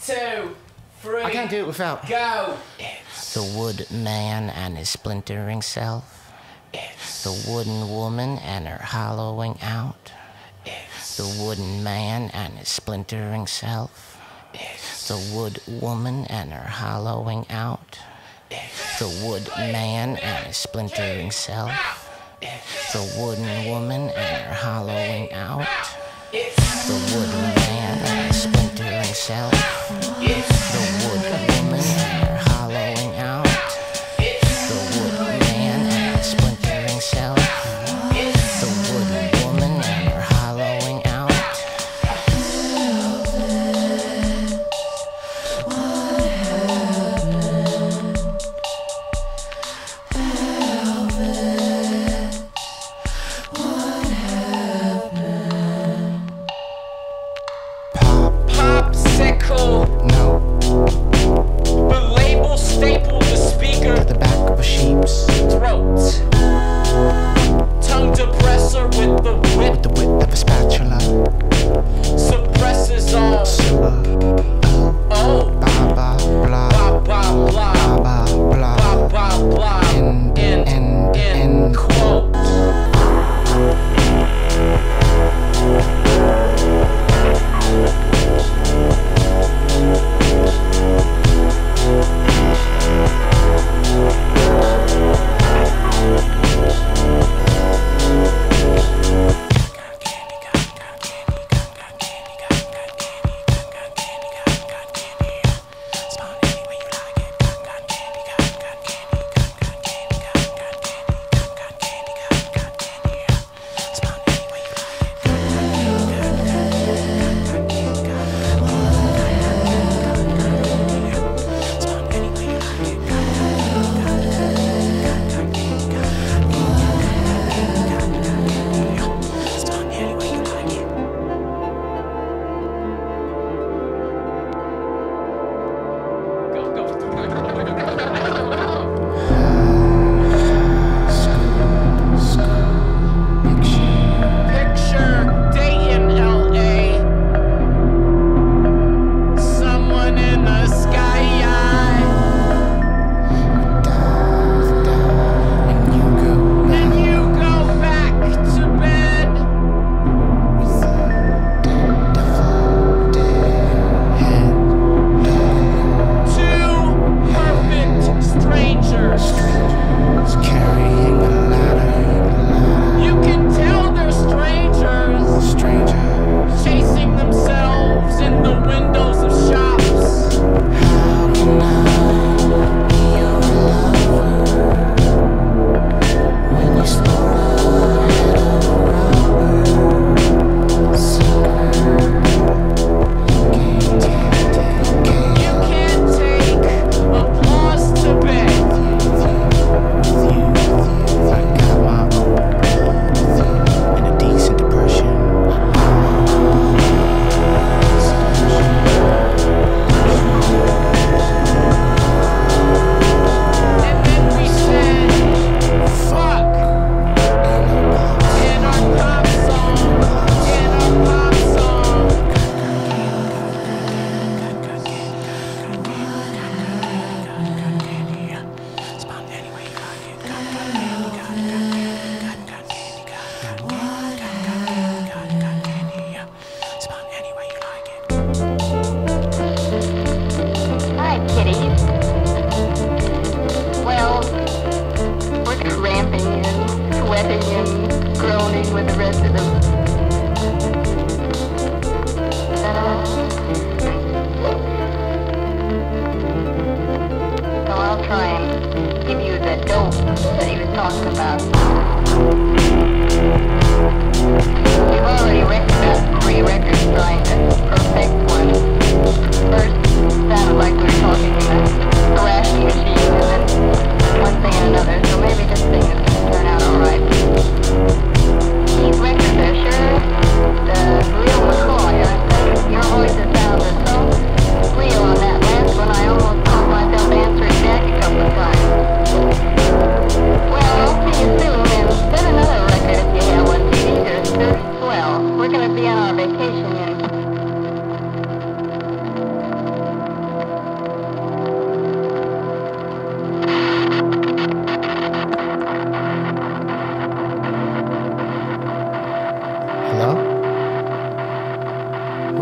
2, 3. I can't do it without. Go. The wood man and his splintering self. The wooden woman and her hollowing out. The wooden man and his splintering self. The wood woman and her hollowing out. The wood man and his splintering self. The wooden woman and her hollowing out. The wooden man and his splintering self. The wood woman and her hollowing out. The wood man and his splintering self. The wooden woman and her hollowing out.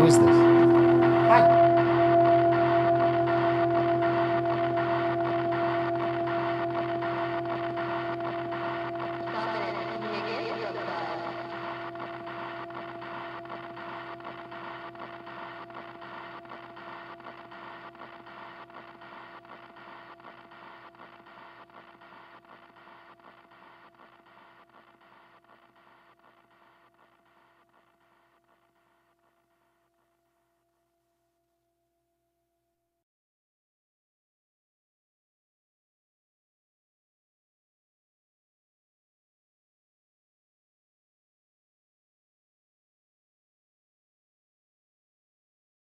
is this?